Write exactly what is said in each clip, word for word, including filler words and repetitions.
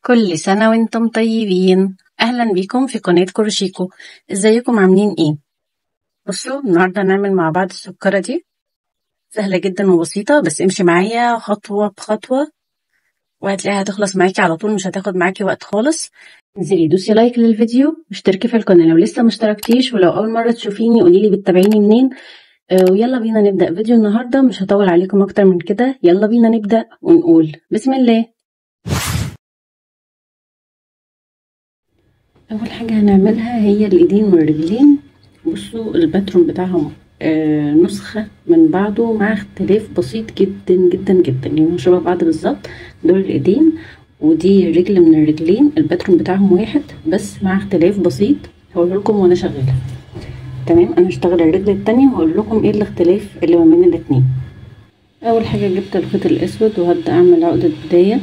كل سنة وانتم طيبين. أهلا بيكم في قناة كروشيكو. ازيكم عاملين ايه؟ بصوا النهاردة هنعمل مع بعض السكرة دي، سهلة جدا وبسيطة، بس امشي معايا خطوة بخطوة وهتلاقيها هتخلص معاكي على طول، مش هتاخد معاكي وقت خالص. انزلي دوسي لايك للفيديو واشتركي في القناة لو لسه مشتركتيش، ولو أول مرة تشوفيني قوليلي بتتابعيني منين. آه ويلا بينا نبدأ فيديو النهاردة، مش هطول عليكم أكتر من كده. يلا بينا نبدأ ونقول بسم الله. اول حاجه هنعملها هي الايدين والرجلين. بصوا الباترون بتاعهم آه نسخه من بعضه مع اختلاف بسيط جدا جدا جدا، يعني شبه بعض بالظبط. دول الايدين ودي رجل من الرجلين، الباترون بتاعهم واحد بس مع اختلاف بسيط. هقول لكم وانا شغاله. تمام، انا هشتغل الرجل التانية وهقول لكم ايه الاختلاف اللي ما بين الاتنين. اول حاجه جبت الخيط الاسود وهبدا اعمل عقده بدايه،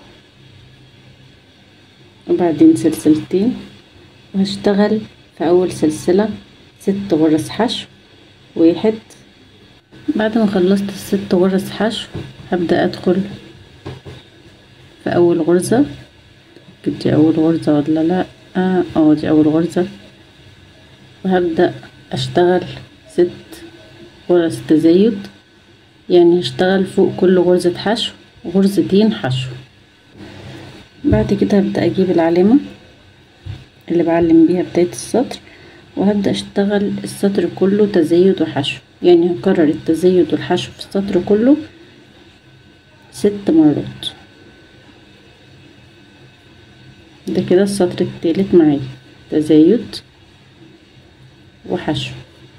وبعدين سلسلتين، وهشتغل في اول سلسلة ست غرز حشو واحد. بعد ما خلصت الست غرز حشو هبدأ ادخل في اول غرزة. دي اول غرزة ولا لا؟ اه اه دي اول غرزة، وهبدأ اشتغل ست غرز تزايد، يعني هشتغل فوق كل غرزة حشو غرزتين حشو. بعد كده هبدأ اجيب العلامة اللي بعلم بيها بداية السطر، وهبدأ اشتغل السطر كله تزايد وحشو، يعني هكرر التزايد والحشو في السطر كله ست مرات. ده كده السطر التالت معايا تزايد وحشو.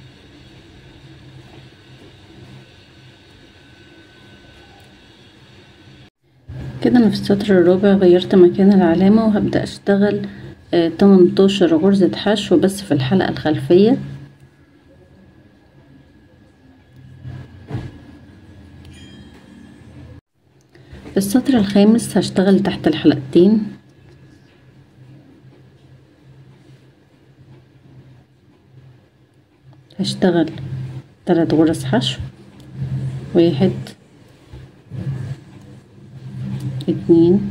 كده انا في السطر الرابع غيرت مكان العلامة، وهبدأ اشتغل آه تمنتاشر غرزة حشو بس في الحلقة الخلفية. في السطر الخامس هشتغل تحت الحلقتين، هشتغل ثلاث غرز حشو، واحد اتنين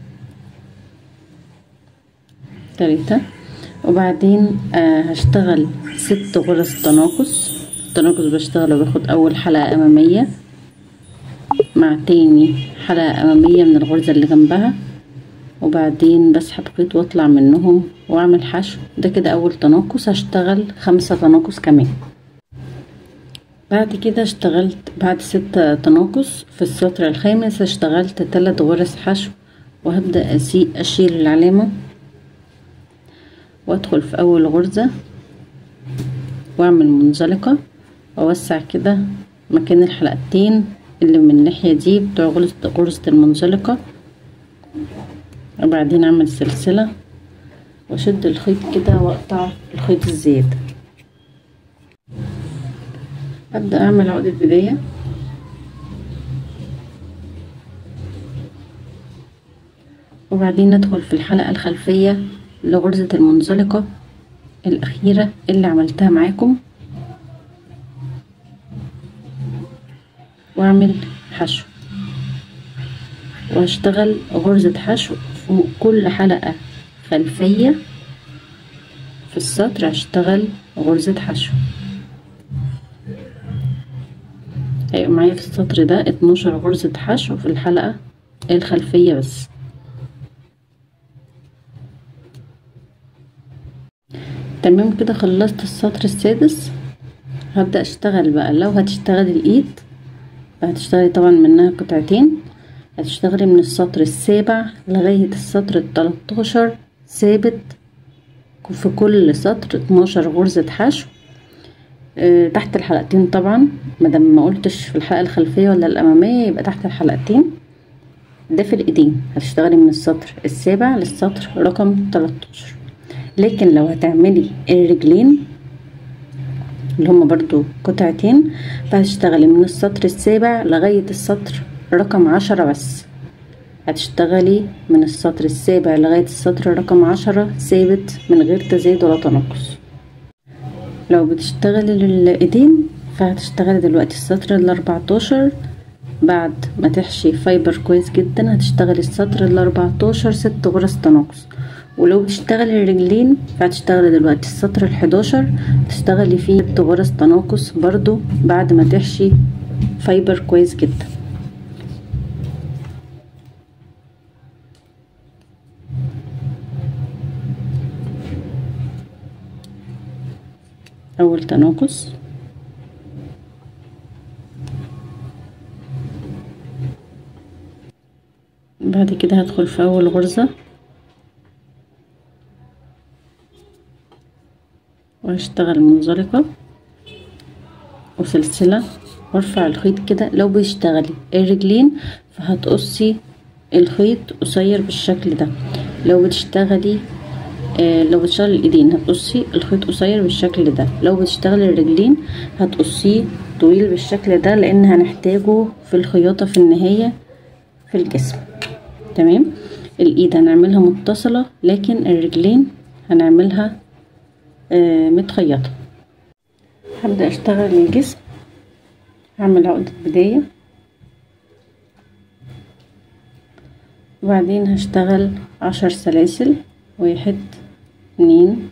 تلاتة، وبعدين آه هشتغل ست غرز تناقص. التناقص بشتغله باخد اول حلقة امامية مع تاني حلقة امامية من الغرزة اللي جنبها، وبعدين بسحب خيط واطلع منهم واعمل حشو. ده كده اول تناقص. هشتغل خمسة تناقص كمان. بعد كده اشتغلت بعد ستة تناقص في السطر الخامس اشتغلت تلات غرز حشو، وهبدأ اشيل العلامة وادخل في اول غرزة واعمل منزلقة، واوسع كده مكان الحلقتين اللي من الناحية دي بتوع غرزة غرزة المنزلقة، وبعدين اعمل سلسلة واشد الخيط كده واقطع الخيط الزيادة. ابدأ اعمل عقدة بداية، وبعدين ندخل في الحلقة الخلفية لغرزة المنزلقة الأخيرة اللي عملتها معاكم، واعمل حشو، وهشتغل غرزة حشو فوق كل حلقة خلفية في السطر. هشتغل غرزة حشو. هيبقى معايا في السطر ده اتناشر غرزة حشو في الحلقة الخلفية بس. تمام كده خلصت السطر السادس. هبدأ اشتغل بقى. لو هتشتغلي الايد هتشتغلي طبعا منها قطعتين، هتشتغلي من السطر السابع لغاية السطر التلاتاشر ثابت في كل سطر اتناشر غرزة حشو اه تحت الحلقتين. طبعا مادام ما قلتش في الحلقة الخلفية ولا الأمامية يبقى تحت الحلقتين. ده في الايدين هتشتغلي من السطر السابع للسطر رقم تلاتاشر. لكن لو هتعملي الرجلين اللي هما برضو قطعتين فهتشتغلي من السطر السابع لغاية السطر رقم عشرة بس. هتشتغلي من السطر السابع لغاية السطر رقم عشرة ثابت من غير تزايد ولا تناقص. لو بتشتغلي للايدين فهتشتغلي دلوقتي السطر الاربعتاشر بعد ما تحشي فايبر كويس جدا هتشتغلي السطر الاربعتاشر ست غرز تناقص. ولو بتشتغلي الرجلين فهتشتغلي دلوقتي السطر الحداشر تشتغلي فيه ست غرز تناقص برضو بعد ما تحشي فايبر كويس جدا. اول تناقص، بعد كده هدخل في اول غرزة وهشتغل منزلقة وسلسلة وارفع الخيط كده. لو بتشتغلي الرجلين فهتقصي الخيط قصير بالشكل ده، لو بتشتغلي آه لو بتشتغلي الايدين هتقصي الخيط قصير بالشكل ده، لو بتشتغلي الرجلين هتقصيه طويل بالشكل ده لان هنحتاجه في الخياطة في النهاية في الجسم. تمام. الايد هنعملها متصلة لكن الرجلين هنعملها آه متخيطة. هبدأ اشتغل الجسم، هعمل عقدة بداية وبعدين هشتغل عشر سلاسل، واحد اتنين.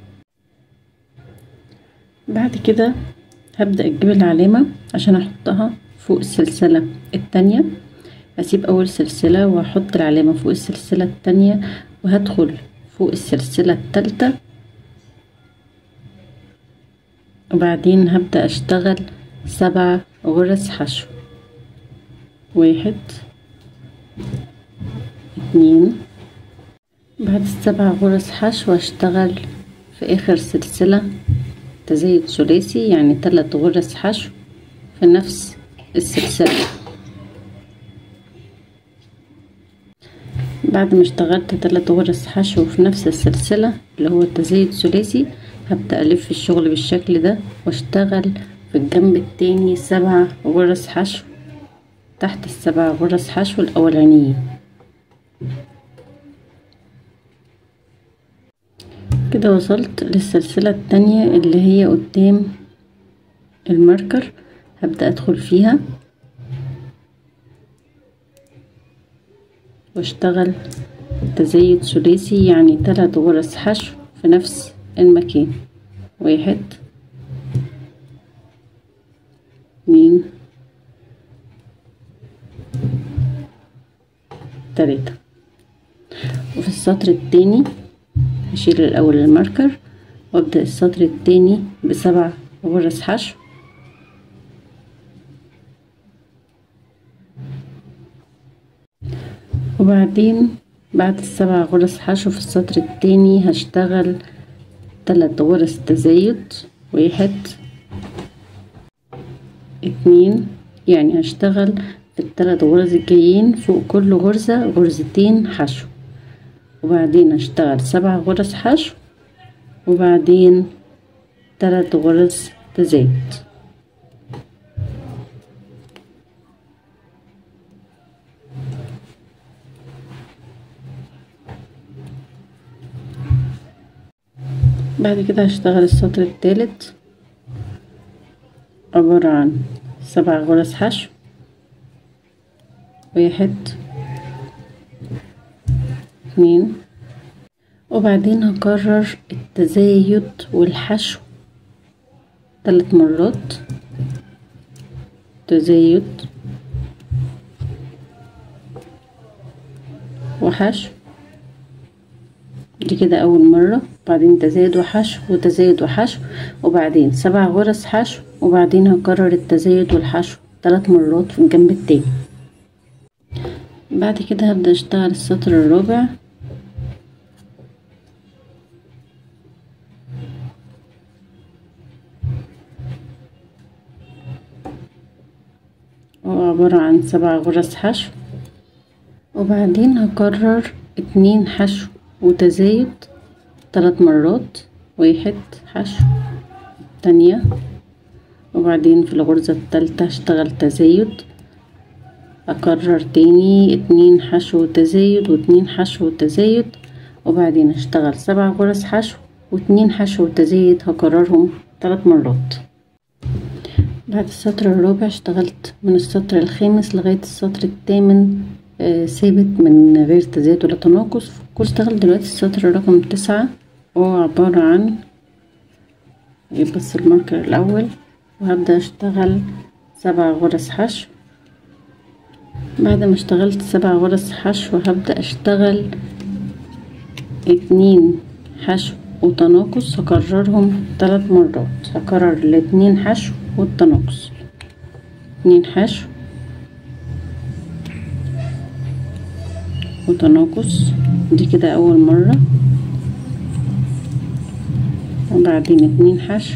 بعد كده هبدأ اجيب العلامة عشان احطها فوق السلسلة التانية، اسيب اول سلسلة واحط العلامة فوق السلسلة التانية وهدخل فوق السلسلة التالتة، وبعدين هبدأ اشتغل سبع غرز حشو، واحد اتنين. بعد السبع غرز حشو هشتغل في اخر سلسلة تزايد ثلاثي يعني تلات غرز حشو في نفس السلسلة. بعد ما اشتغلت تلات غرز حشو في نفس السلسلة اللي هو التزايد ثلاثي هبدأ الف الشغل بالشكل ده واشتغل في الجنب التاني سبع غرز حشو تحت السبع غرز حشو الاولانيين. كده وصلت للسلسلة التانية اللي هي قدام الماركر، هبدأ ادخل فيها واشتغل تزايد ثلاثي يعني تلات غرز حشو في نفس المكان، واحد اتنين تلاتة. وفي السطر التاني هشيل الاول الماركر وابدأ السطر التاني بسبع غرز حشو، وبعدين بعد السبع غرز حشو في السطر التاني هشتغل تلات غرز تزايد، واحد اتنين. يعني هشتغل في التلات غرز الجايين فوق كل غرزة غرزتين حشو، وبعدين هشتغل سبع غرز حشو وبعدين تلات غرز تزايد. بعد كده هشتغل السطر الثالث عبارة عن سبع غرز حشو، واحد اتنين. وبعدين هكرر التزايد والحشو ثلاث مرات، تزايد وحشو، دي كده اول مرة، بعدين تزايد وحشو وتزايد وحشو وبعدين سبع غرز حشو، وبعدين هكرر التزايد والحشو ثلاث مرات في الجنب التاني. بعد كده هبدأ اشتغل السطر الرابع هو عبارة عن سبع غرز حشو، وبعدين هكرر اتنين حشو وتزايد ثلاث مرات، واحد حشو تانية، وبعدين في الغرزة التالتة هشتغل تزايد، اكرر تاني اتنين حشو وتزايد واتنين حشو وتزايد، وبعدين هشتغل سبع غرز حشو واتنين حشو وتزايد هكررهم ثلاث مرات. بعد السطر الرابع اشتغلت من السطر الخامس لغاية السطر الثامن آه ثابت من غير تزايد ولا تناقص. اشتغل دلوقتي السطر رقم تسعة، وهو عبارة عن بس الماركر الأول، وهبدأ اشتغل سبع غرز حشو. بعد ما اشتغلت سبع غرز حشو هبدأ اشتغل اتنين حشو وتناقص، هكررهم ثلاث مرات. هكرر الاتنين حشو والتناقص، اتنين حشو وتناقص، دي كده اول مرة. وبعدين اتنين حشو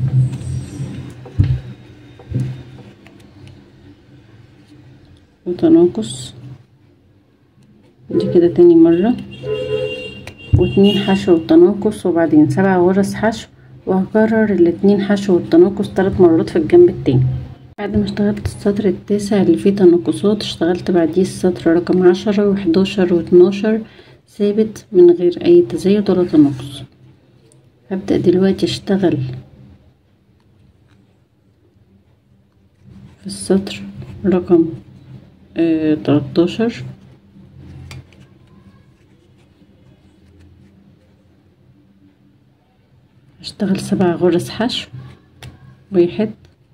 وتناقص، دي كده تاني مرة، واتنين حشو والتناقص، وبعدين سبع غرز حشو، وهكرر الاتنين حشو والتناقص ثلاث مرات في الجنب التاني. بعد ما اشتغلت السطر التاسع اللي فيه تناقصات، اشتغلت بعديه السطر رقم عشرة وحداشر واتناشر ثابت من غير اي تزايد ولا تناقص. هبدأ دلوقتي اشتغل في السطر رقم اه تلاتاشر، هشتغل سبع غرز حشو، واحد،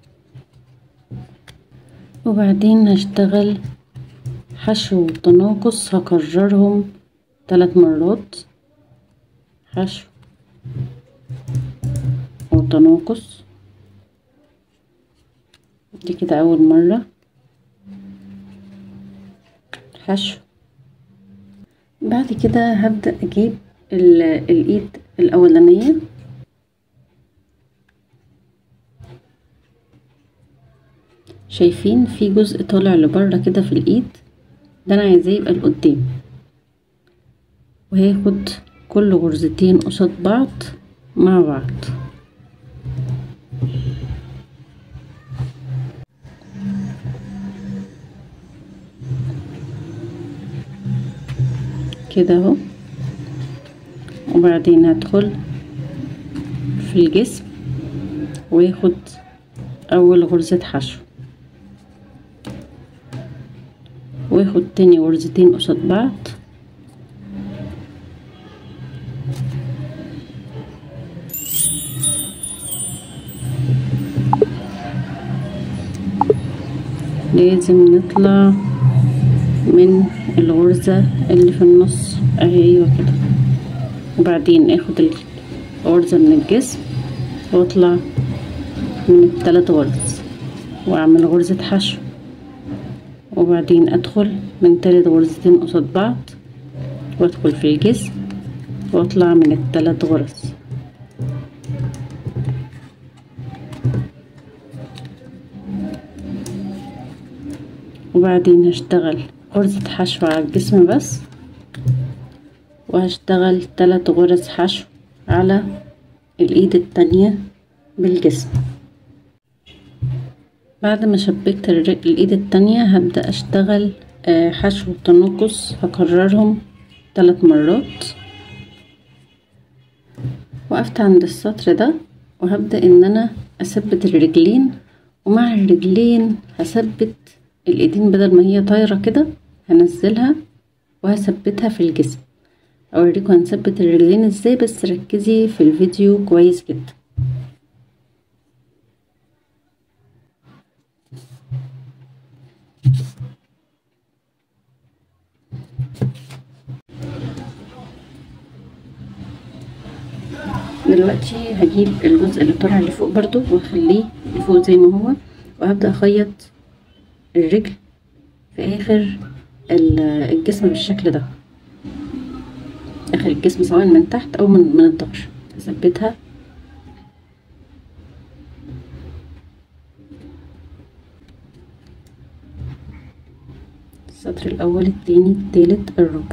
وبعدين هشتغل حشو وتناقص، هكررهم ثلاث مرات، حشو وتناقص، دي كده اول مرة، حشو. بعد كده هبدأ اجيب الايد الاولانية، شايفين في جزء طالع لبره كده في الايد ده، انا عايزاه يبقى لقدام، وهاخد كل غرزتين قصاد بعض مع بعض كده اهو. وبعدين هدخل في الجسم واخد اول غرزة حشو، واخد تاني غرزتين قصاد بعض، لازم نطلع من الغرزة اللي في النص اهي، ايوه كده. وبعدين اخد الغرزة من الجسم واطلع من الثلاث غرز واعمل غرزة حشو، وبعدين ادخل من تالت غرزتين قصاد بعض وادخل في الجسم واطلع من الثلاث غرز، وبعدين هشتغل غرزة حشو على الجسم بس، وهشتغل ثلاث غرز حشو على الايد التانية بالجسم. بعد ما شبكت الايد التانية هبدأ اشتغل حشو تناقص، هكررهم ثلاث مرات. وقفت عند السطر ده وهبدأ ان انا اثبت الرجلين، ومع الرجلين هثبت الايدين، بدل ما هي طايرة كده هنزلها وهثبتها في الجسم. اوريكم هنثبت الرجلين ازاي، بس ركزي في الفيديو كويس جدا. دلوقتي هجيب الجزء اللي طالع لفوق برضو واخليه لفوق زي ما هو، وهبدأ اخيط الرجل في اخر الجسم بالشكل ده، اخر الجسم سواء من تحت او من من الظهر. هثبتها السطر الاول التاني التالت الرابع.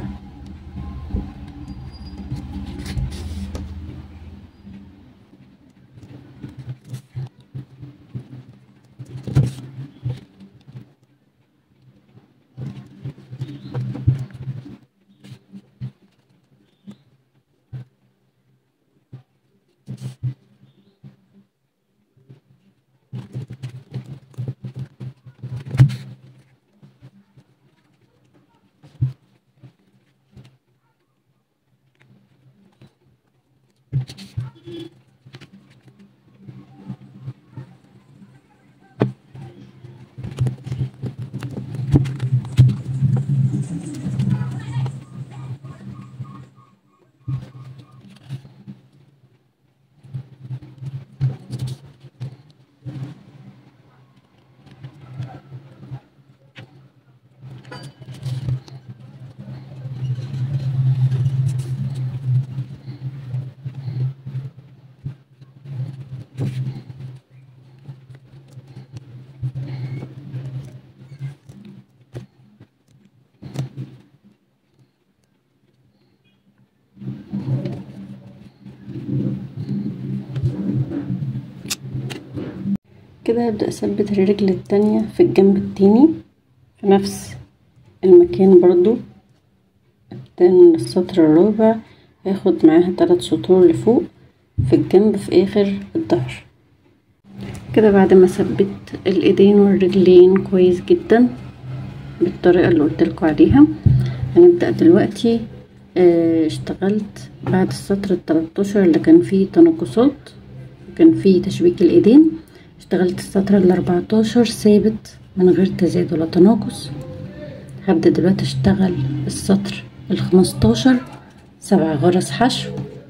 كده هبدأ اثبت الرجل التانية في الجنب التاني في نفس المكان برضو التاني من السطر الرابع، هاخد معاها تلات سطور لفوق في الجنب في اخر الظهر. كده بعد ما ثبت الايدين والرجلين كويس جدا بالطريقة اللي قلتلكوا عليها، هنبدأ دلوقتي اه اشتغلت بعد السطر التلاتاشر اللي كان فيه تناقصات وكان فيه تشبيك الايدين، اشتغلت السطر الاربعتاشر ثابت من غير تزايد ولا تناقص. هبدأ دلوقتي اشتغل السطر الخمستاشر سبع غرز حشو.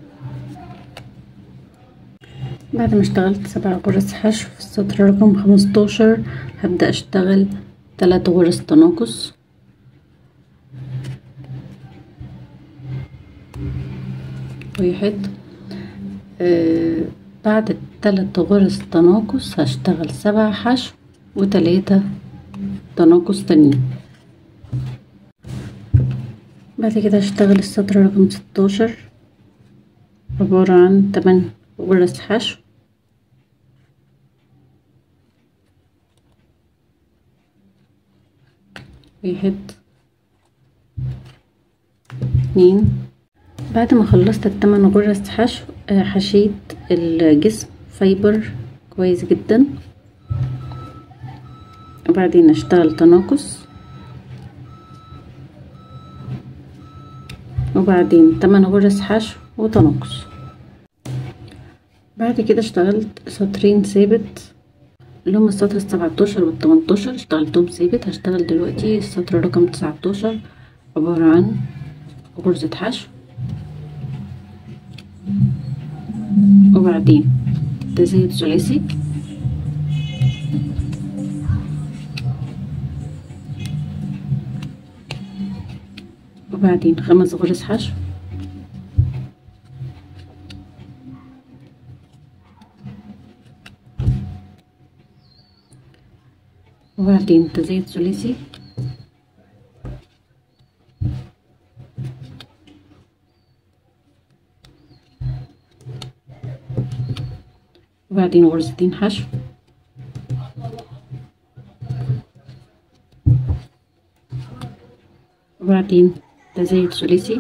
بعد ما اشتغلت سبع غرز حشو في السطر رقم خمستاشر، هبدأ اشتغل تلات غرز تناقص، واحد آه بعد التلات غرز تناقص هشتغل سبع حشو وتلاتة تناقص تانيين. بعد كده هشتغل السطر رقم ستاشر عبارة عن تمن غرز حشو، واحد اتنين. بعد ما خلصت التمن غرز حشو حشيت الجسم فايبر كويس جدا، وبعدين اشتغل تناقص، وبعدين تمن غرز حشو وتناقص. بعد كده اشتغلت سطرين ثابت اللي هما السطر السبعتاشر والتمنتاشر، اشتغلتهم ثابت. هشتغل دلوقتي السطر رقم تسعتاشر عبارة عن غرزة حشو، وبعدين تزايد ثلاثي، وبعدين خمس غرز حشو، وبعدين تزايد ثلاثي، وبعدين غرزتين حشو، وبعدين تزايد ثلاثي،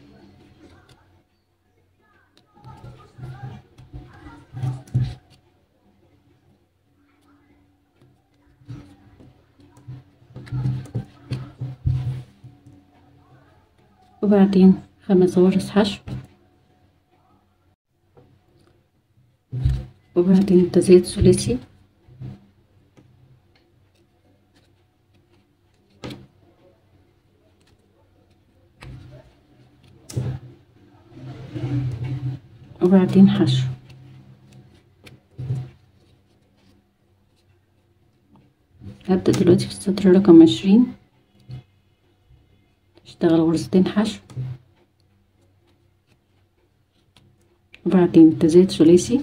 وبعدين خمس غرز حشو، وبعدين تزايد ثلاثي، وبعدين حشو. هبدأ دلوقتي في السطر رقم عشرين، اشتغل غرزتين حشو، وبعدين تزايد ثلاثي،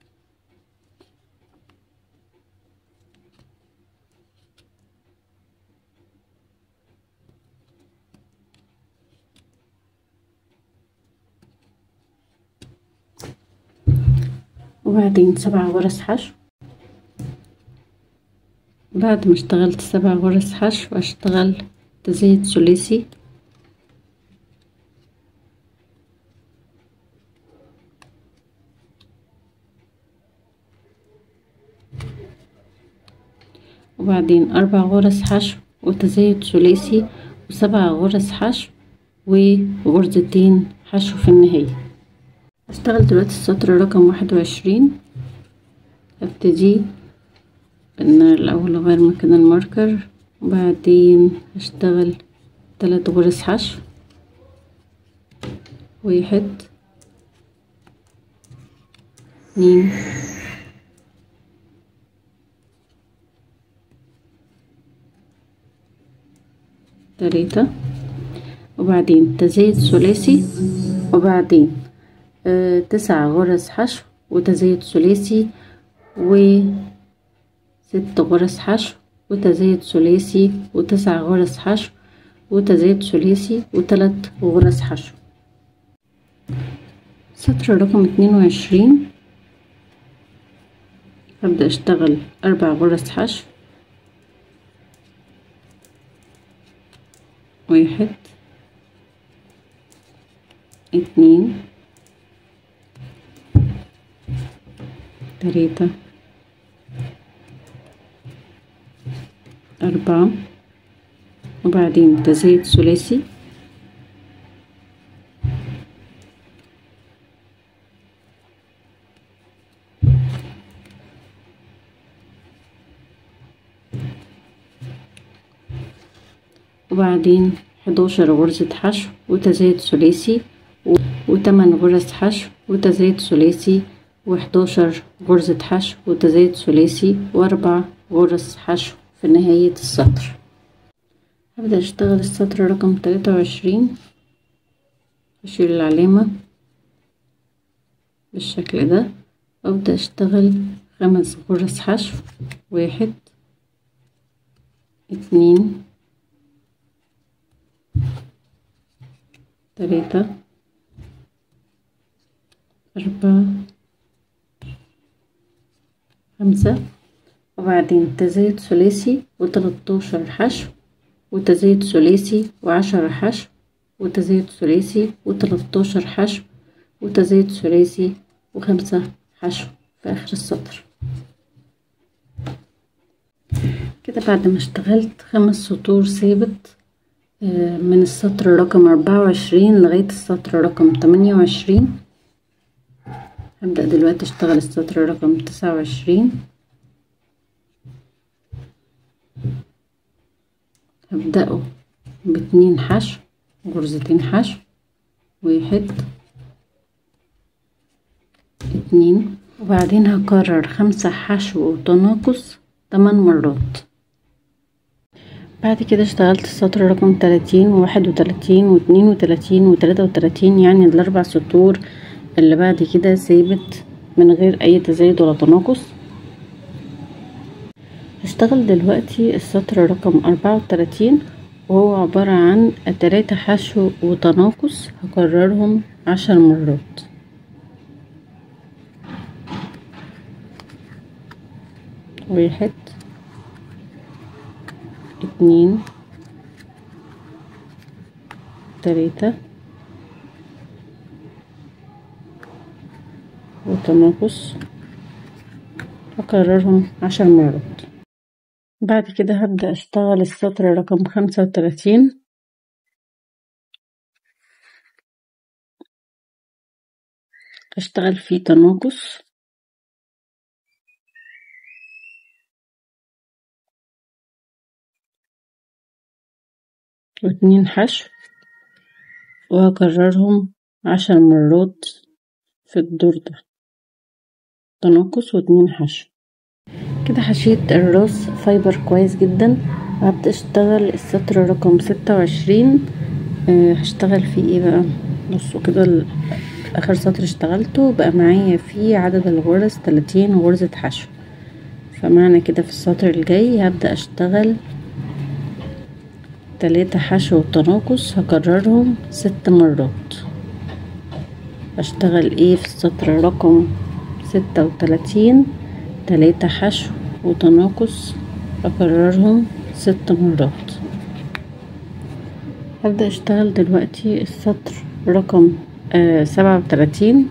وبعدين سبع غرز حشو. بعد ما اشتغلت سبع غرز حشو اشتغل تزايد ثلاثي، وبعدين اربع غرز حشو وتزايد ثلاثي وسبع غرز حشو وغرزتين حشو في النهاية. هشتغل دلوقتي السطر رقم واحد وعشرين. هبتدي ان الاول اغير مكان الماركر، وبعدين هشتغل ثلاث غرز حشو، واحد اتنين تلاتة، وبعدين تزايد ثلاثي، وبعدين آه تسع غرز حشو وتزايد ثلاثي، وست غرز حشو وتزايد ثلاثي، وتسع غرز حشو وتزايد ثلاثي، وتلات غرز حشو. سطر رقم اتنين وعشرين هبدأ اشتغل اربع غرز حشو، واحد اتنين تلاتة اربعة، وبعدين تزايد ثلاثي، وبعدين حداشر غرزة حشو وتزايد ثلاثي، وتمن غرز حشو وتزايد ثلاثي، وحداشر غرزة حشو وتزايد ثلاثي، واربع غرز حشو في نهاية السطر. هبدأ اشتغل السطر رقم تلاتة وعشرين. اشيل العلامة بالشكل ده، وابدأ اشتغل خمس غرز حشو، واحد اتنين تلاتة أربعة خمسة، وبعدين تزايد ثلاثي وتلاتاشر حشو وتزايد ثلاثي، وعشرة حشو وتزايد ثلاثي، وتلاتاشر حشو وتزايد ثلاثي، وخمسة حشو في آخر السطر. كده بعد ما اشتغلت خمس سطور ثابت من السطر رقم اربعة وعشرين لغاية السطر رقم تمانية وعشرين، هبدأ دلوقتي اشتغل السطر رقم تسعة وعشرين. هبدأه باتنين حشو، غرزتين حشو، واحد اتنين، وبعدين هكرر خمسة حشو وتناقص تمن مرات. بعد كده اشتغلت السطر رقم تلاتين وواحد وتلاتين واتنين وتلاتين وتلاتة وتلاتين، يعني الاربع سطور اللي بعد كده ثابت من غير اي تزايد ولا تناقص. هشتغل دلوقتي السطر رقم اربعة وتلاتين، وهو عبارة عن تلاتة حشو وتناقص هكررهم عشر مرات. واحد اتنين تلاتة وتناقص هكررهم عشر مرات. بعد كده هبدأ اشتغل السطر رقم خمسة وتلاتين. هشتغل فيه تناقص واتنين حشو، وهكررهم عشر مرات في الدور ده، تناقص واتنين حشو. كده حشيت الراس فايبر كويس جدا. وهبدأ اشتغل السطر رقم ستة وعشرين. أه هشتغل فيه ايه بقى؟ بصوا كده اخر سطر اشتغلته بقى معايا فيه عدد الغرز تلاتين غرزة حشو، فمعنى كده في السطر الجاي هبدأ اشتغل تلاتة حشو وتناقص هكررهم ست مرات. هشتغل ايه في السطر رقم ستة وتلاتين؟ تلاتة حشو وتناقص هكررهم ست مرات. هبدأ اشتغل دلوقتي السطر رقم آه سبعة وتلاتين.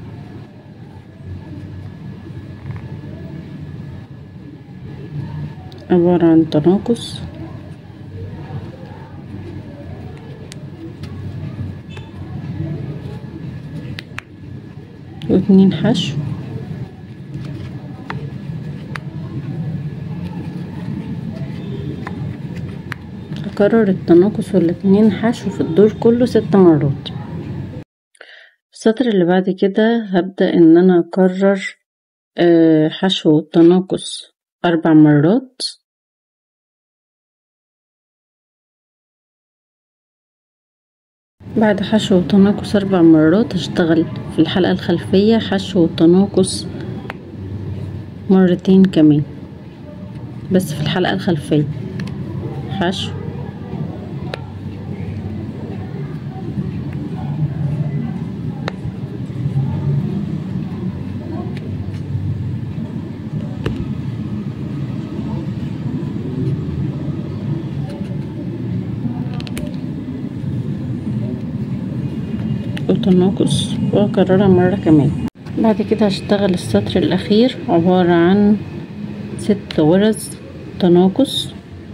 عبارة عن تناقص واتنين حشو، هكرر التناقص والاتنين حشو في الدور كله ست مرات. السطر اللي بعد كده هبدأ ان انا اكرر حشو التناقص اربع مرات، بعد حشو التناقص اربع مرات هشتغل في الحلقة الخلفية حشو التناقص مرتين كمان، بس في الحلقة الخلفية حشو وتناقص واكررها مرة كمان. بعد كده هشتغل السطر الاخير عبارة عن ست غرز تناقص،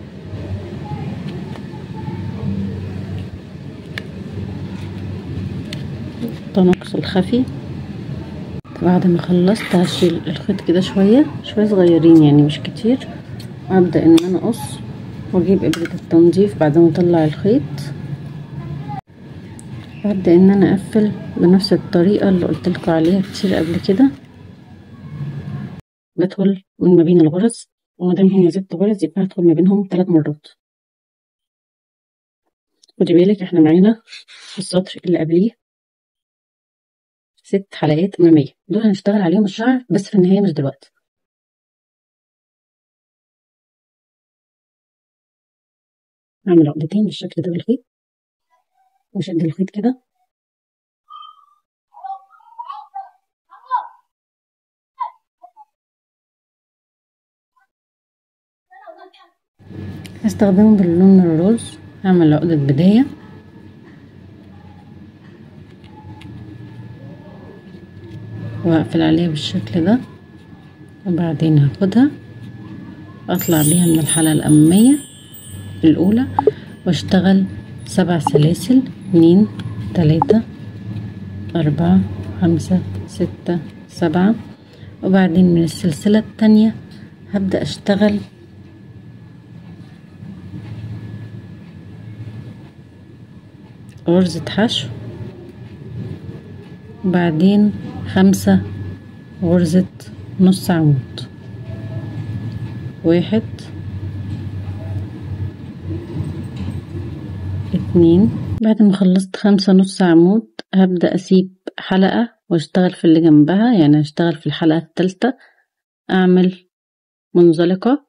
التناقص الخفي. بعد ما خلصت هشيل الخيط كده شوية شوية صغيرين يعني مش كتير، وابدأ ان انا اقص واجيب ابرة التنظيف بعد ما اطلع الخيط، وابدأ ان انا اقفل بنفس الطريقة اللي قلتلكوا عليها كتير قبل كده. بدخل من ما بين الغرز، ومادام هي ست غرز يبقى هدخل ما بينهم ثلاث مرات. خدي بالك احنا معانا في السطر اللي قبليه ست حلقات امامية، دول هنشتغل عليهم الشعر بس في النهاية مش دلوقتي. هعمل عقدتين بالشكل ده بالخيط واشد الخيط كده، هستخدمه باللون الروز. هعمل عقدة بداية واقفل عليها بالشكل ده، وبعدين هاخدها اطلع بيها من الحلقة الامامية الاولى واشتغل سبع سلاسل، اتنين تلاتة اربعة خمسة ستة سبعة، وبعدين من السلسلة التانية هبدأ اشتغل غرزة حشو، وبعدين خمسة غرزة نص عمود، واحد اتنين. بعد ما خلصت خمسة نص عمود هبدأ اسيب حلقة واشتغل في اللي جنبها، يعني هشتغل في الحلقة التالتة اعمل منزلقة،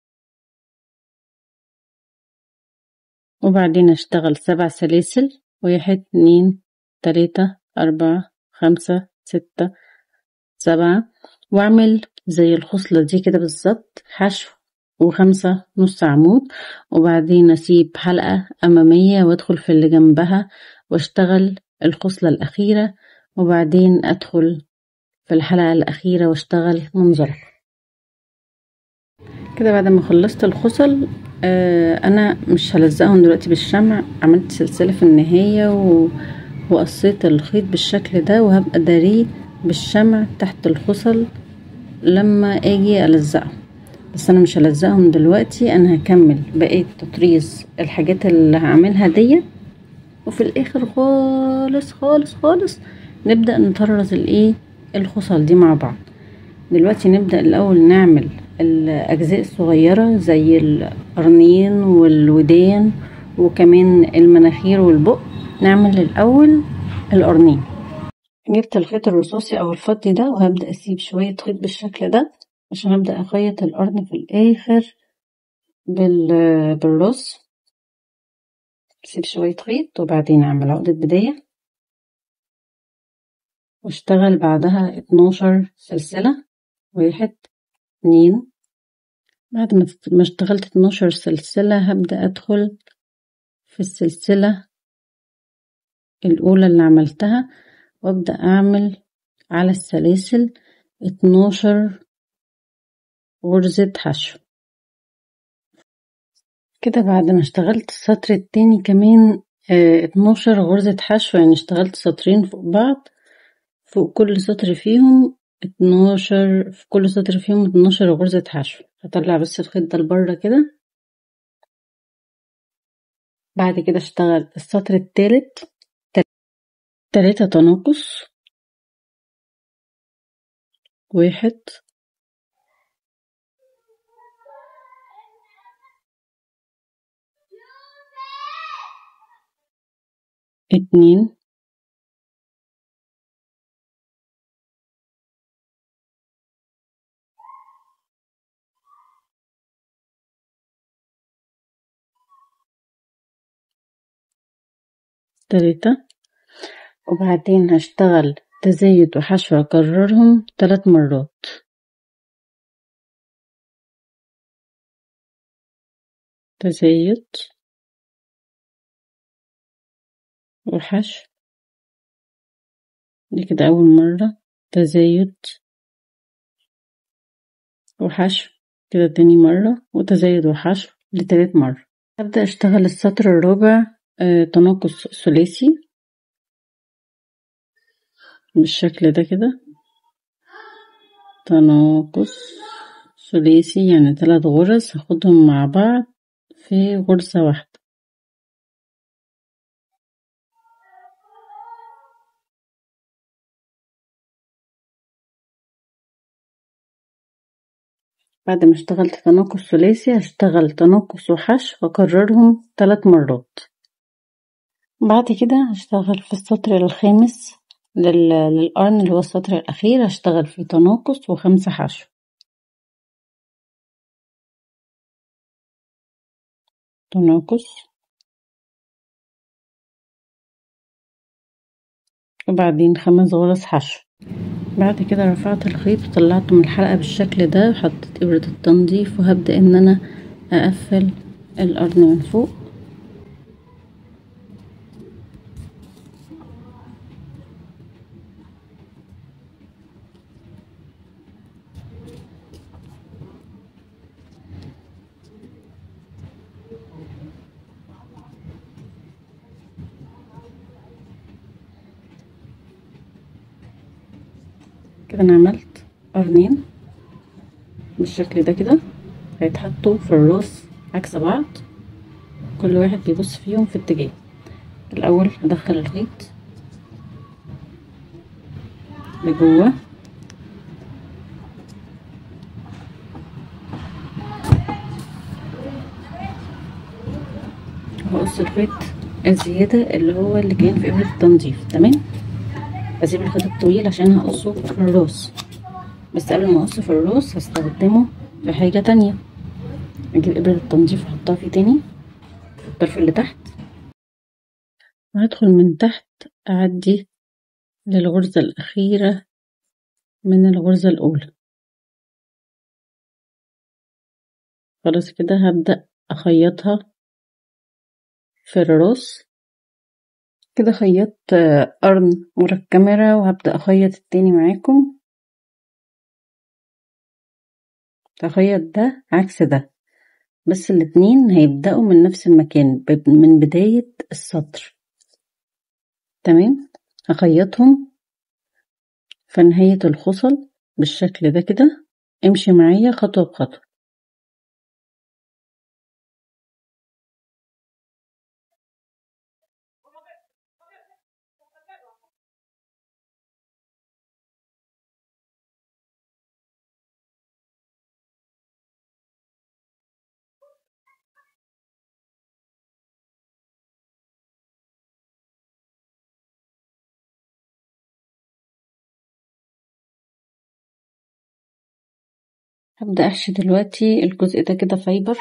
وبعدين اشتغل سبع سلاسل، واحد اتنين تلاتة اربعة خمسة ستة سبعة، واعمل زي الخصلة دي كده بالظبط حشو وخمسة نص عمود، وبعدين اسيب حلقة امامية وادخل في اللي جنبها واشتغل الخصلة الاخيرة، وبعدين ادخل في الحلقة الاخيرة واشتغل منزلقة كده. بعد ما خلصت الخصل آه انا مش هلزقهم دلوقتي بالشمع، عملت سلسلة في النهاية و... وقصيت الخيط بالشكل ده، وهبقى داريه بالشمع تحت الخصل لما اجي الزقهم، بس انا مش هلزقهم دلوقتي، انا هكمل بقية تطريز الحاجات اللي هعملها دي، وفي الاخر خالص خالص خالص نبدأ نطرز الايه الخصل دي مع بعض. دلوقتي نبدأ الاول نعمل الاجزاء الصغيرة زي القرنين والودان وكمان المناخير والبق. نعمل الاول القرنين. جبت الخيط الرصاصي او الفضي ده وهبدأ اسيب شوية خيط بالشكل ده عشان ابدأ اخيط القرن في الاخر بال بالرص. اسيب شوية خيط وبعدين اعمل عقدة بداية واشتغل بعدها اتناشر سلسلة، واحد اتنين. بعد ما اشتغلت اتناشر سلسلة هبدأ ادخل في السلسلة الاولى اللي عملتها وابدأ اعمل على السلاسل اتناشر غرزة حشو كده. بعد ما اشتغلت السطر التاني كمان اه اتناشر غرزة حشو، يعني اشتغلت سطرين فوق بعض فوق كل سطر فيهم اتناشر، في كل سطر فيهم اتناشر غرزة حشو. هطلع بس الخيط ده لبره كده. بعد كده اشتغل السطر التالت تلاتة تناقص، واحد اتنين تلاتة. وبعدين هشتغل تزايد وحشو اكررهم ثلاث مرات. تزايد وحشو، دي كده اول مرة. تزايد وحشو كده تاني مرة، وتزايد وحشو لتالت مرة. هبدأ اشتغل السطر الرابع آه تناقص ثلاثي بالشكل ده كده. تناقص ثلاثي يعني ثلاث غرز هاخدهم مع بعض في غرزة واحدة. بعد ما اشتغلت تناقص ثلاثي هشتغل تناقص وحشو واكررهم ثلاث مرات. بعد كده هشتغل في السطر الخامس لل... للقرن اللي هو السطر الأخير، هشتغل فيه تناقص وخمسة حشو. تناقص وبعدين خمس غرز حشو. بعد كده رفعت الخيط وطلعته من الحلقة بالشكل ده، وحطيت إبرة التنظيف، وهبدأ ان انا اقفل القرن من فوق. كده انا عملت قرنين بالشكل ده كده، هيتحطوا في الراس عكس بعض، كل واحد بيبص فيهم في اتجاه. الاول هدخل الخيط لجوه، وهقص الخيط الزيادة اللي هو اللي كان في إبرة التنظيف. تمام، هسيب الخيط الطويل عشان هقصه في الراس، بس قبل ما اقصه في الراس هستخدمه في حاجة تانية. اجيب إبرة التنظيف واحطها فيه تاني في الطرف اللي تحت، وهدخل من تحت اعدي للغرزة الأخيرة من الغرزة الأولى. خلاص كده هبدأ أخيطها في الراس. كده خيطت قرن ورا الكاميرا، وهبدأ أخيط التاني معاكم. هخيط ده عكس ده، بس الاتنين هيبدأوا من نفس المكان من بداية السطر. تمام، هخيطهم في نهاية الخصل بالشكل ده كده. امشي معايا خطوة بخطوة. هبدأ أحشي دلوقتي الجزء ده كده فايبر.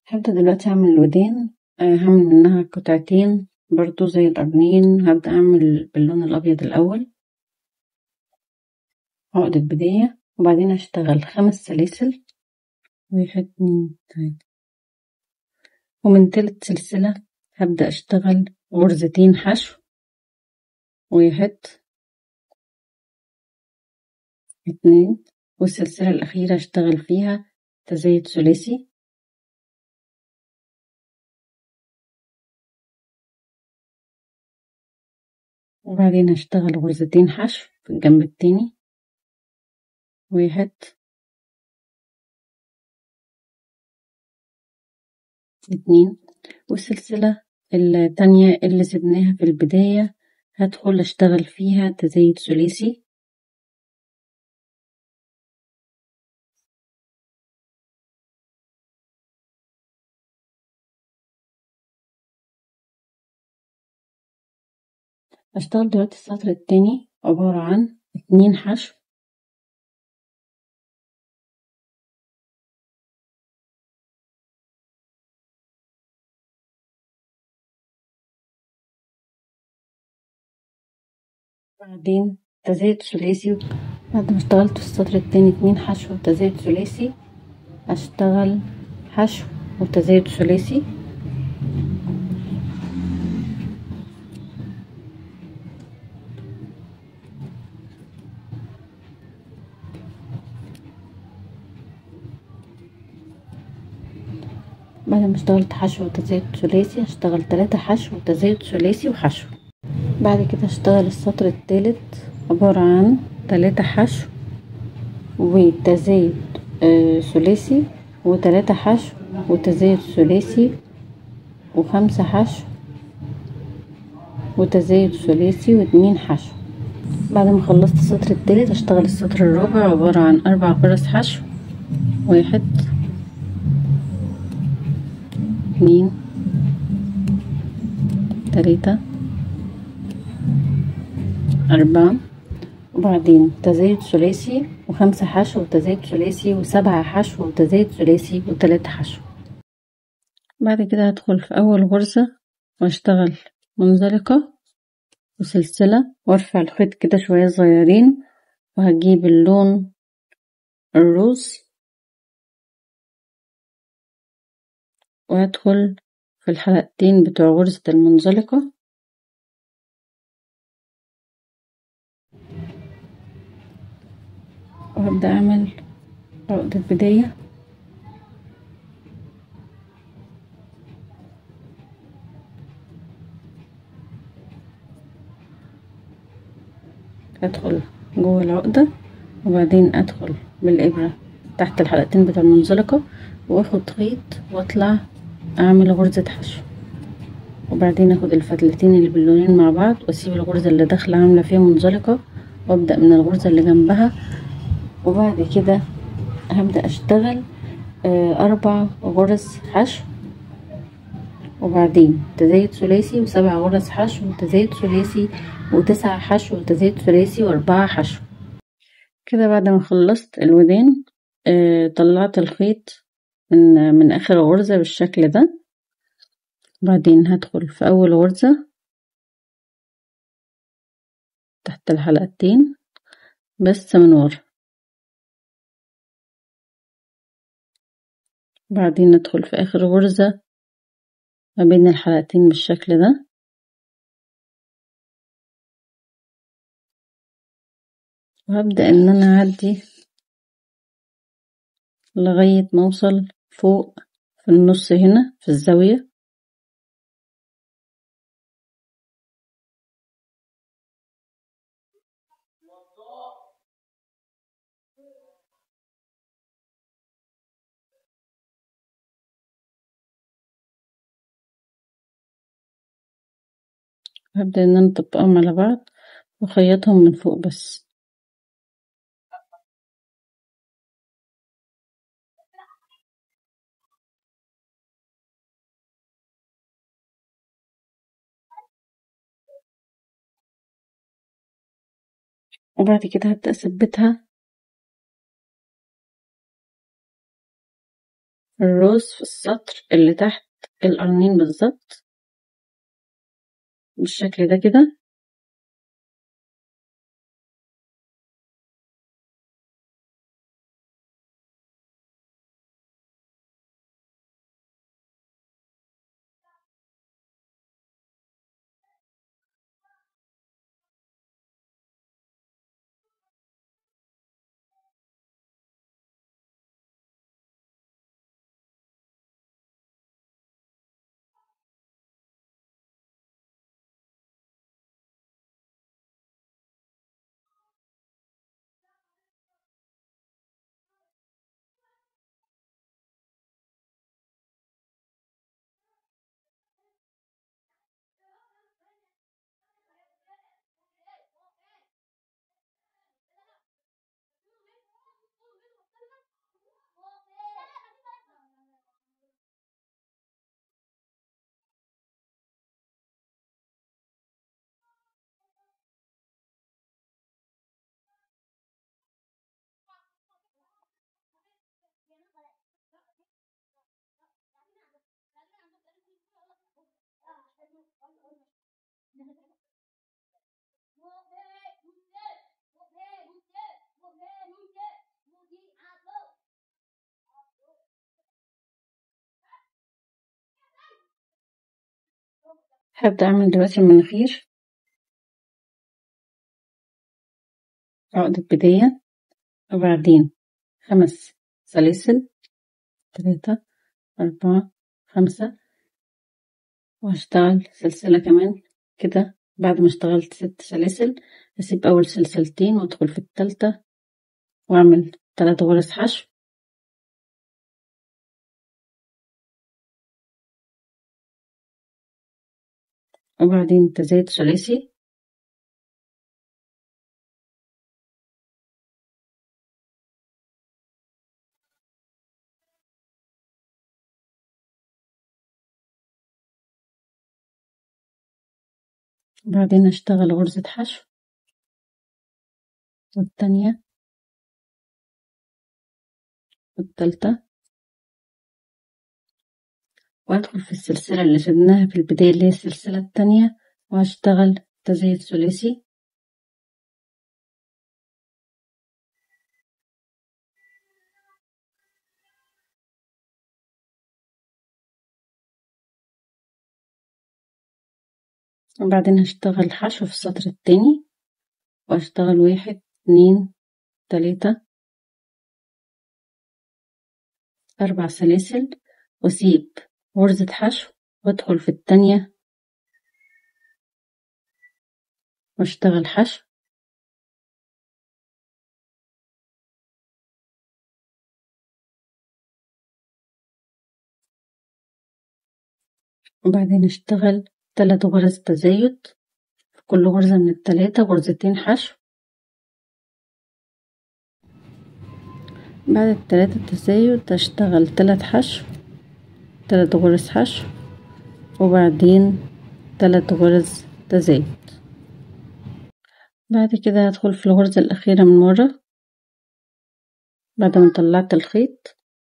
هبدأ دلوقتي اعمل الودان. آه، هعمل منها قطعتين برضو زي القرنين. هبدأ اعمل باللون الابيض الاول عقدة بداية، وبعدين هشتغل خمس سلاسل، واحد اتنين تلاتة، ومن تالت سلسلة هبدأ اشتغل غرزتين حشو، واحد اتنين، والسلسلة الأخيرة هشتغل فيها تزايد ثلاثي، وبعدين هشتغل غرزتين حشو في الجنب التاني، واحد اتنين، والسلسلة التانية اللي سبناها في البداية هدخل اشتغل فيها تزايد ثلاثي، هشتغل دلوقتي السطر التاني عبارة عن اتنين حشو، بعدين تزايد ثلاثي. بعد ما اشتغلت في السطر التاني اتنين حشو وتزايد ثلاثي، هشتغل حشو وتزايد ثلاثي، بعد ما اشتغلت حشو وتزايد ثلاثي هشتغل تلاتة حشو وتزايد ثلاثي وحشو. بعد كده هشتغل السطر التالت عبارة عن تلاتة حشو وتزايد آه ثلاثي، وتلاتة حشو وتزايد ثلاثي، وخمسة حشو وتزايد ثلاثي، واتنين حشو. بعد ما خلصت السطر التالت هشتغل السطر الرابع عبارة عن أربع غرز حشو، واحد اتنين تلاتة أربعة، وبعدين تزايد ثلاثي وخمسة حشو وتزايد ثلاثي وسبعة حشو وتزايد ثلاثي وتلاتة حشو. بعد كده هدخل في أول غرزة واشتغل منزلقة وسلسلة، وارفع الخيط كده شوية صغيرين، وهجيب اللون الروز وهدخل في الحلقتين بتوع غرزة المنزلقة، وهبدأ أعمل عقدة بداية، أدخل جوه العقدة، وبعدين أدخل بالإبرة تحت الحلقتين بتوع المنزلقة، واخد خيط واطلع أعمل غرزة حشو، وبعدين اخد الفتلتين اللي باللونين مع بعض واسيب الغرزة اللي داخلة عاملة فيها منزلقة، وابدأ من الغرزة اللي جنبها، وبعد كده هبدأ اشتغل أربع غرز حشو، وبعدين تزايد ثلاثي وسبع غرز حشو وتزايد ثلاثي وتسع حشو وتزايد ثلاثي واربعة حشو. كده بعد ما خلصت الودان آه طلعت الخيط من من اخر غرزة بالشكل ده، بعدين هدخل في اول غرزة تحت الحلقتين بس من ورا، بعدين ندخل في اخر غرزة ما بين الحلقتين بالشكل ده، وهبدأ ان انا اعدي لغاية ما اوصل فوق في النص هنا في الزاوية، هبدأ ان انا اطبقهم على بعض واخيطهم من فوق بس. وبعد كده هبدأ اثبتها الروز في السطر اللي تحت القرنين بالظبط بالشكل ده كده. هبدأ أعمل دلوقتي المناخير. عقدة بداية وبعدين خمس سلاسل، تلاتة أربعة خمسة، وهشتغل سلسلة كمان كده. بعد ما اشتغلت ست سلاسل هسيب أول سلسلتين وأدخل في التالتة وأعمل تلات غرز حشو، وبعدين تزايد ثلاثي، وبعدين أشتغل غرزة حشو والتانية والتالتة، وأدخل في السلسلة اللي شدناها في البداية اللي هي السلسلة التانية وهشتغل تزايد ثلاثي، وبعدين هشتغل حشو في السطر التاني وأشتغل واحد اتنين تلاتة أربع سلاسل وأسيب غرزة حشو وأدخل في التانية وأشتغل حشو، وبعدين أشتغل تلات غرز تزايد في كل غرزة من التلاتة غرزتين حشو. بعد التلاتة تزايد هشتغل تلات حشو، تلات غرز حشو، وبعدين تلات غرز تزايد. بعد كده هدخل في الغرزة الأخيرة من ورا بعد ما طلعت الخيط،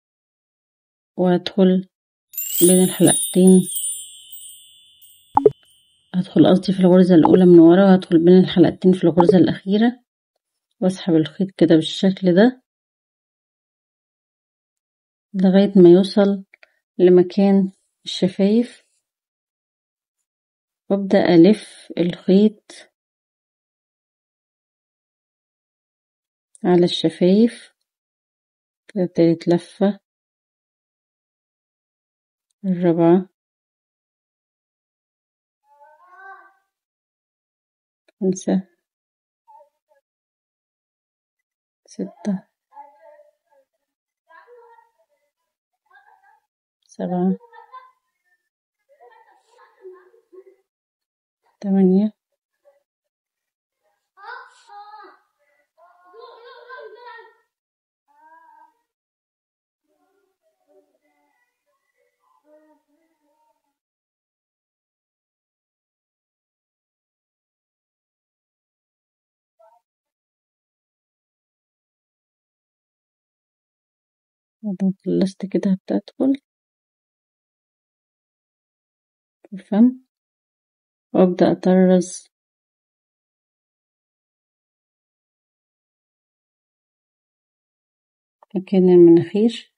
وهدخل بين الحلقتين، هدخل قصدي في الغرزة الأولى من ورا وهدخل بين الحلقتين في الغرزة الأخيرة واسحب الخيط كده بالشكل ده لغاية ما يوصل لمكان الشفايف، وابدأ ألف الخيط على الشفايف كده. تالت لفة، الرابعة، خمسة، ستة، سبعة، تمانية، بعد ما خلصت كده هبدأ ادخل في الفم وابدأ اطرز مكان المناخير.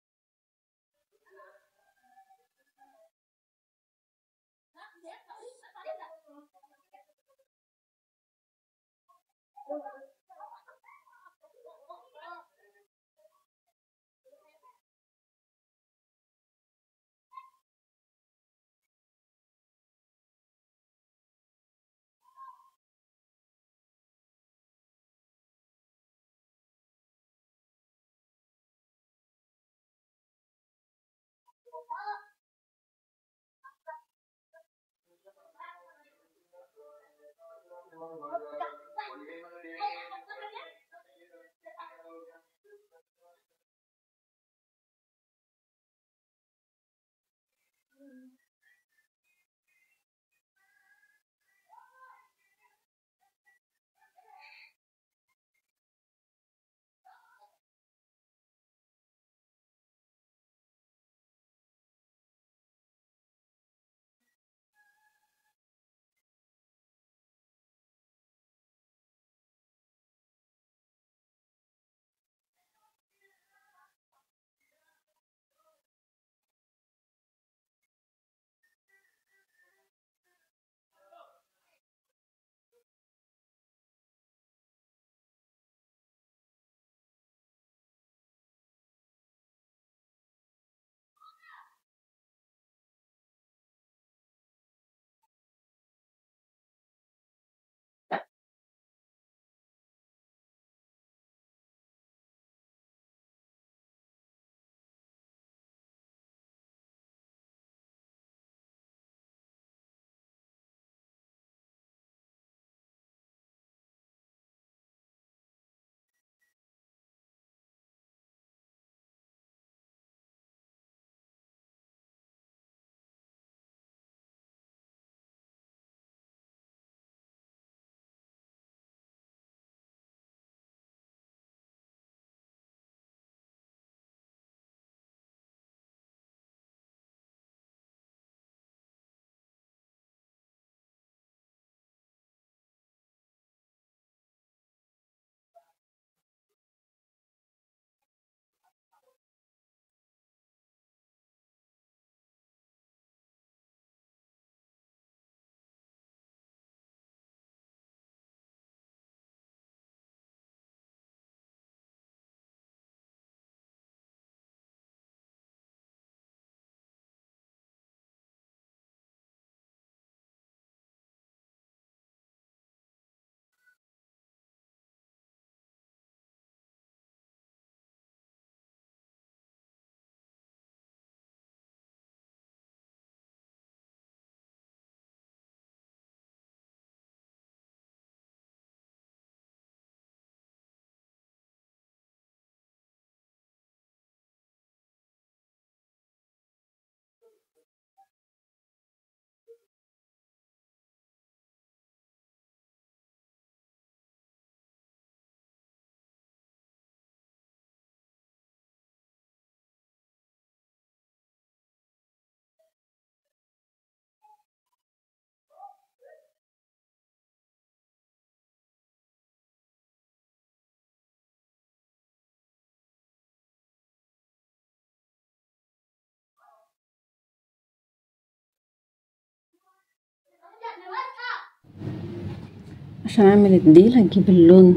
عشان اعمل الديل هجيب اللون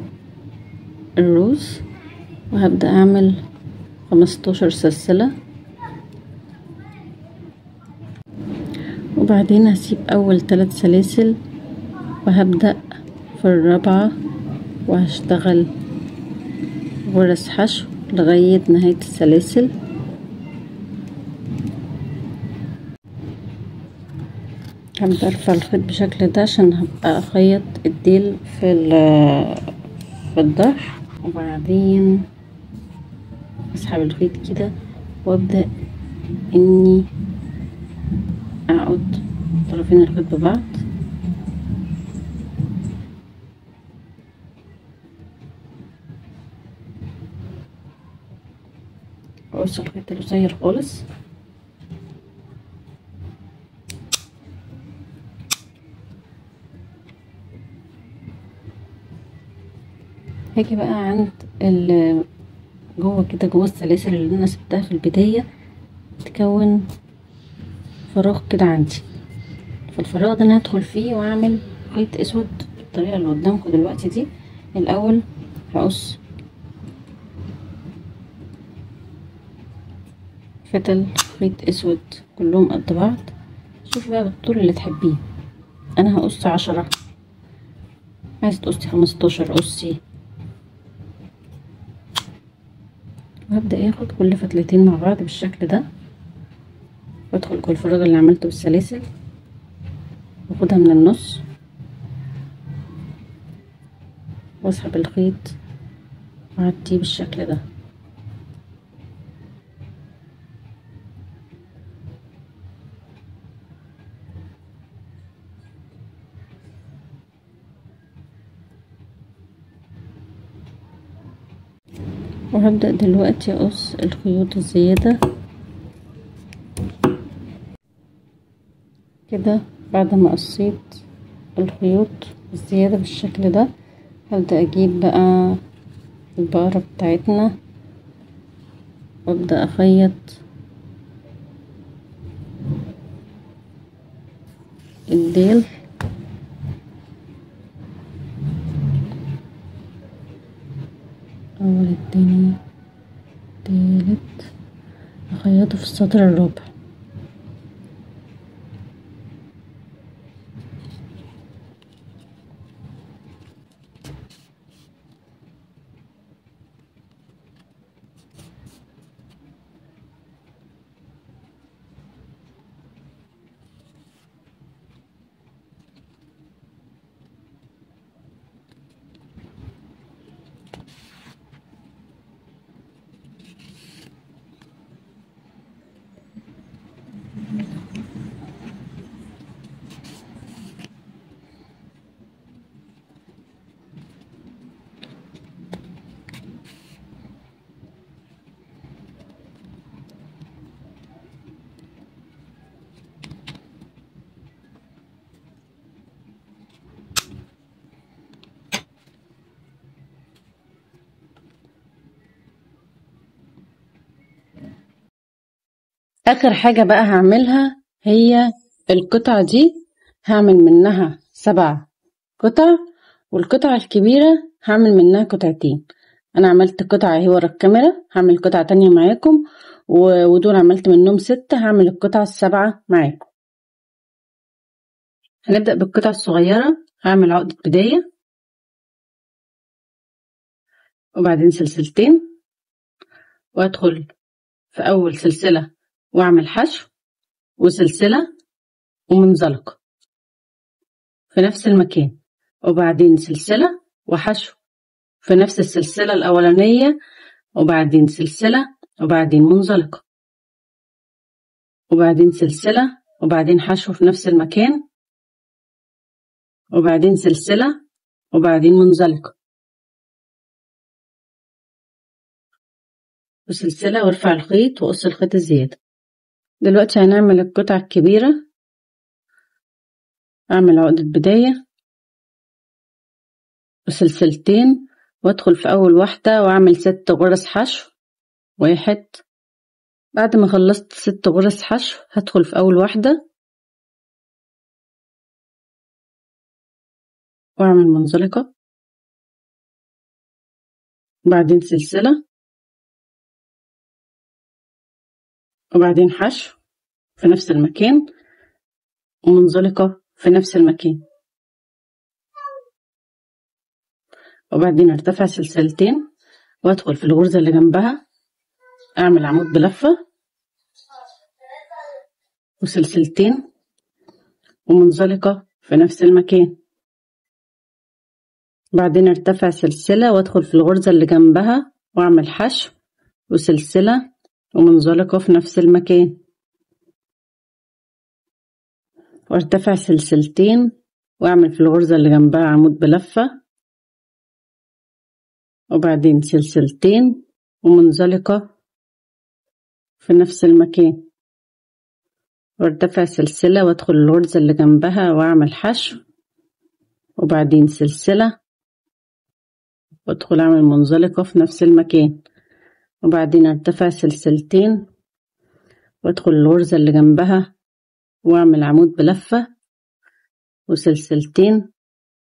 الروز وهبدأ اعمل خمستاشر سلسلة، وبعدين هسيب اول ثلاث سلاسل وهبدأ في الرابعة وهشتغل غرز حشو لغاية نهاية السلاسل. هبدأ ارفع الخيط بالشكل ده عشان هبقى اخيط الديل في في الظهر، وبعدين اسحب الخيط كده وابدأ اني اعقد طرفين الخيط ببعض بقص الخيط القصير خالص. هاجي بقى عند ال جوه كده، جوه السلاسل اللي انا سبتها في البدايه تكون فراغ كده عندي. فالفراغ ده انا هدخل فيه واعمل خيط اسود بالطريقه اللي قدامكم دلوقتي دي. الاول هقص فتل خيط اسود كلهم قد بعض. شوفي بقى بالطول اللي تحبيه. انا هقص عشرة، عايزه تقصي خمستاشر قصي. وهبدأ اخد كل فتلتين مع بعض بالشكل ده، وادخل جوه الفراغ اللي عملته بالسلاسل واخدها من النص واسحب الخيط واعديه بالشكل ده. وهبدأ دلوقتي اقص الخيوط الزيادة كده. بعد ما قصيت الخيوط الزيادة بالشكل ده، هبدأ اجيب بقى البقرة بتاعتنا وابدأ اخيط الديل. اول التاني تالت اخيطه في السطر الرابع. اخر حاجة بقى هعملها هي القطعة دي. هعمل منها سبع قطع، والقطعة الكبيرة هعمل منها قطعتين. انا عملت قطعة اهي ورا الكاميرا، هعمل قطعة تانية معاكم، ودول عملت منهم ستة، هعمل القطعة السبعة معاكم. هنبدأ بالقطعة الصغيرة. هعمل عقدة بداية وبعدين سلسلتين، وادخل في اول سلسلة واعمل حشو وسلسلة ومنزلقة في نفس المكان، وبعدين سلسلة وحشو في نفس السلسلة الأولانية، وبعدين سلسلة وبعدين منزلقة، وبعدين سلسلة وبعدين حشو في نفس المكان، وبعدين سلسلة وبعدين منزلقة وسلسلة، وارفع الخيط وقص الخيط الزيادة. دلوقتي هنعمل القطعة الكبيرة. اعمل عقدة بداية وسلسلتين، وادخل في اول واحدة واعمل ست غرز حشو. واحد. بعد ما خلصت ست غرز حشو هدخل في اول واحدة واعمل منزلقة، وبعدين سلسلة وبعدين حشو في نفس المكان ومنزلقة في نفس المكان، وبعدين ارتفع سلسلتين وادخل في الغرزة اللي جنبها اعمل عمود بلفة وسلسلتين ومنزلقة في نفس المكان، بعدين ارتفع سلسلة وادخل في الغرزة اللي جنبها واعمل حشو وسلسلة ومنزلقة في نفس المكان، وارتفع سلسلتين واعمل في الغرزة اللي جنبها عمود بلفة، وبعدين سلسلتين ومنزلقة في نفس المكان، وارتفع سلسلة وادخل الغرزة اللي جنبها واعمل حشو، وبعدين سلسلة وادخل اعمل منزلقة في نفس المكان، وبعدين ارتفع سلسلتين وادخل الغرزة اللي جنبها واعمل عمود بلفة وسلسلتين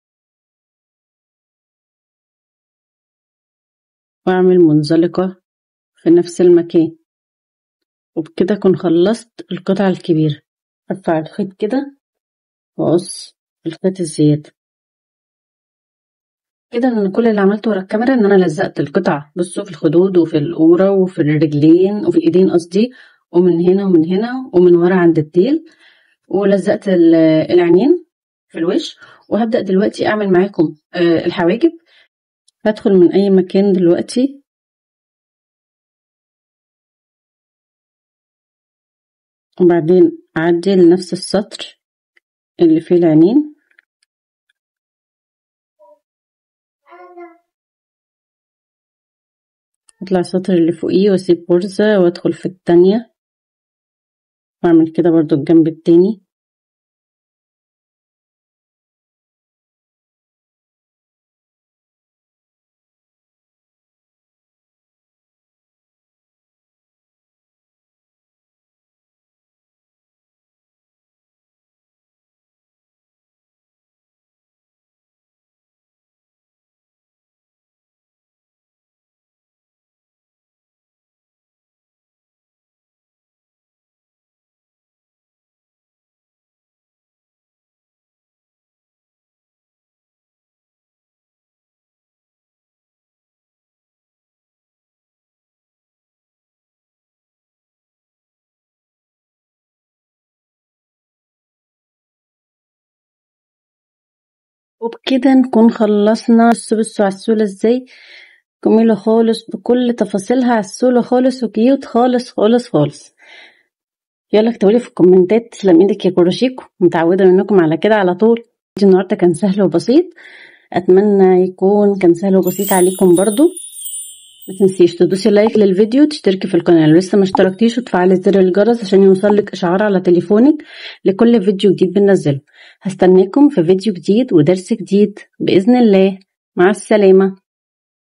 واعمل منزلقة في نفس المكان. وبكده اكون خلصت القطعة الكبيرة. ارفع الخيط كده واقص الخيط الزيادة كده. ان كل اللي عملته ورا الكاميرا ان انا لزقت القطعة، بصوا، في الخدود وفي القورة وفي الرجلين وفي الايدين قصدي، ومن هنا ومن هنا ومن ورا عند الديل، ولزقت العينين في الوش. وهبدأ دلوقتي اعمل معاكم الحواجب. هدخل من اي مكان دلوقتي وبعدين اعدي لنفس السطر اللي فيه العينين، اطلع السطر اللي فوقيه واسيب غرزة وادخل في التانية واعمل كده برضو الجنب التاني. وبكده نكون خلصنا. بصوا بصوا عسولة ازاي، جميلة خالص بكل تفاصيلها، عسولة خالص وكيوت خالص خالص خالص. يلا اكتبولي في الكومنتات تسلم ايدك يا كروشيكو، متعودة منكم على كده على طول. النهاردة كان سهل وبسيط، اتمنى يكون كان سهل وبسيط عليكم برضو. ما تنسيش تدوسي لايك للفيديو، تشتركي في القناة لو لسه ما اشتركتيش، وتفعلي زر الجرس عشان يوصلك اشعار على تليفونك لكل فيديو جديد بننزله. هستناكم في فيديو جديد ودرس جديد بإذن الله. مع السلامة.